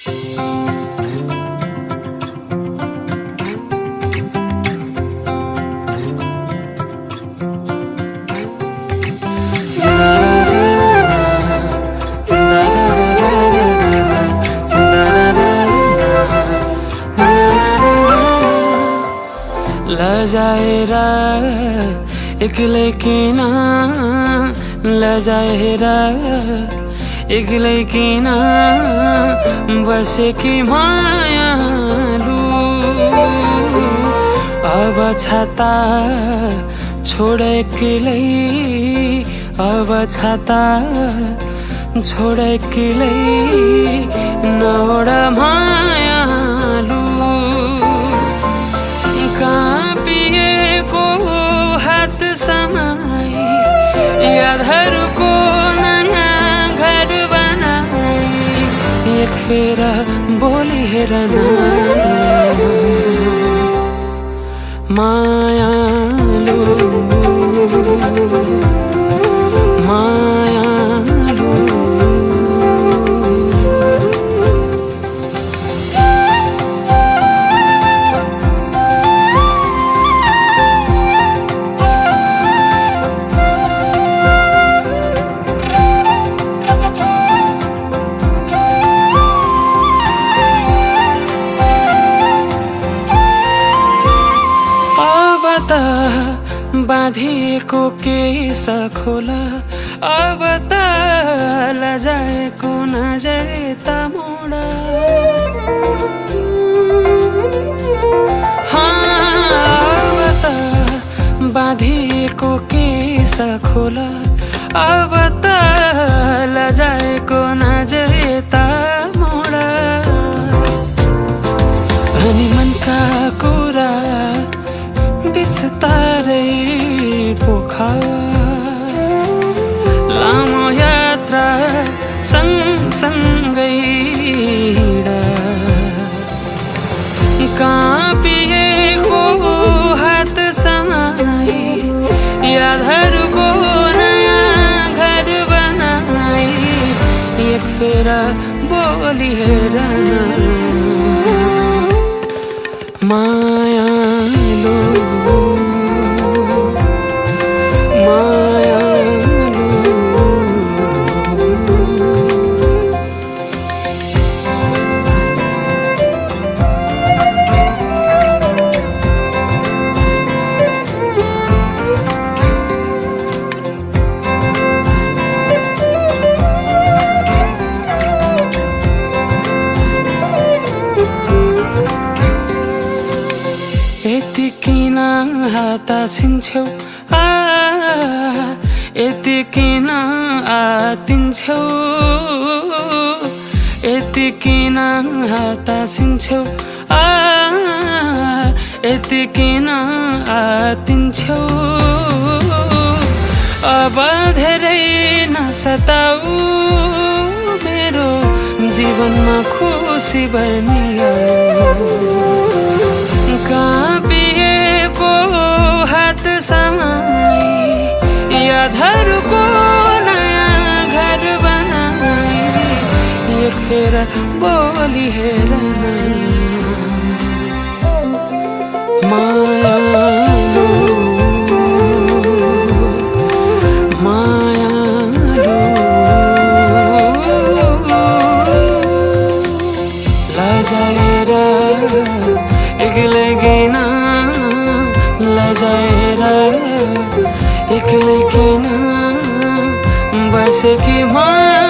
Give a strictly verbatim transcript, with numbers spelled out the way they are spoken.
लजाएरा एक्लै किन लजाएरा एक्लै किन बसेकी मायालु अब छाता छोड एक्लै अब छाता छोड एक्लै नौड मायालु काँपिएको हात समाई यादहरूको नयाँ घर बनाई एक फेर बोली हेर न मायालु मायालु बाँधिएको केस खोला अब त लजाएको नजाएता मोडा अब त बाँधिएको केस खोला अब त लजाएको नजाएता मोडा अनि मनका कुरा बिस्तारै पोखरा लामो यात्रा सँगसँगै काँपिएको हात समाई यादहरूको नयाँ घर बनाई एक फेर बोली हेर न मायालु यति किन हतासिन्छौ आ यति किन आतिन्छौ यति किन हतासिन्छौ आ यति किन आतिन्छौ अब धेरै नसताऊ मेरो जीवनमा खुसी बनियो काँपिएको हात समाई यादहरूको नयाँ घर बनाई एक फेर बोली हेर न मायालु मायालु लजाएर एक्लै किन लजाएर एक्लै किन बसेकी माया